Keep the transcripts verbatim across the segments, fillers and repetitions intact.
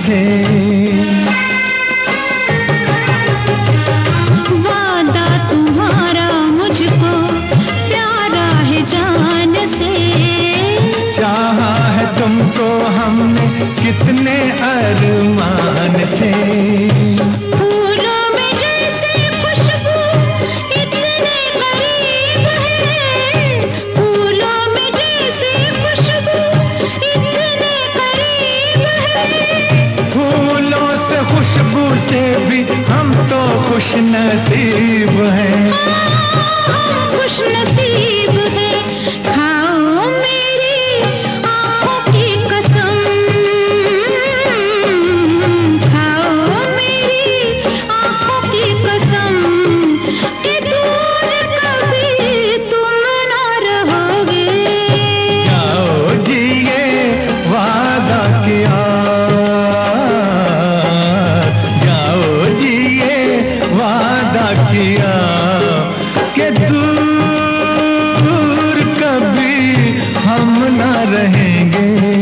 से। वादा तुम्हारा मुझको प्यारा है जान से। चाहा है तुमको हमने कितने अरमान से। फूलों में जैसे खुशबू इतने करीब है। फूलों में जैसे खुशबू इतने करीब है। फूलों से खुशबू से भी हम तो खुश नसीब हैं। हम खुश नसीब है। खाओ मेरी आँखों की कसम। खाओ मेरी आँखों की कसम कि दूर कभी तुम ना रहोगे। जाओ जी ये वादा किया। जाओ जी ये वादा किया कि दूर कभी हम ना रहेंगे।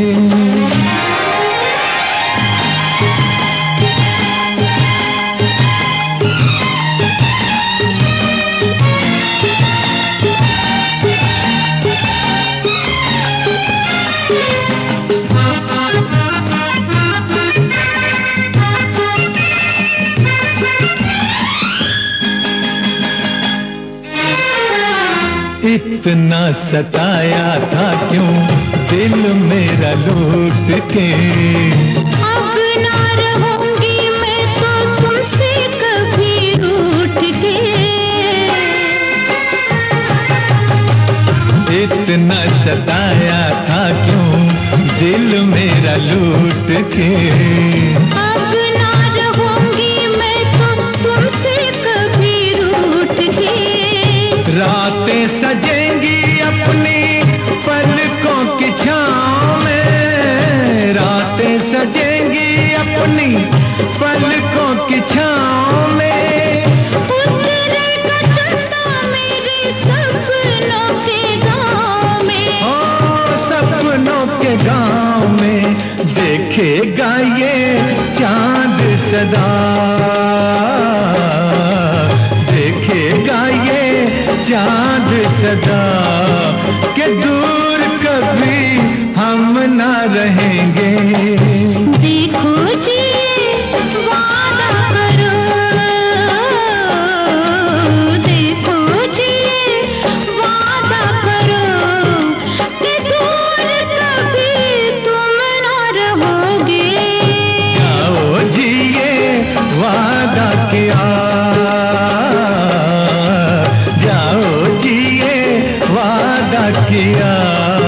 इतना सताया था क्यों दिल मेरा लूट के। अब ना रहूंगी मैं तो तुमसे कभी रूठ के। इतना सताया था क्यों दिल मेरा लूट के। अब ना रहूंगी मैं तो तुमसे कभी रूठ के। रातें सजेंगी अपनी पलकों की छाँव में। रातें सजेंगी अपनी पलकों की छाँव में। उतरेगा चंदा मेरे सपनों के गाँव में। ओ सपनों के गाँव में देखेगा ये चांद सदा। देखेगा ये चांद सदा कि दूर कभी हम ना रहेंगे। देखो जी वादा करो। देखो जी वादा करो कि दूर कभी तुम ना रहोगे। जाओ जी ये वादा किया। जाओ जी ये वादा किया।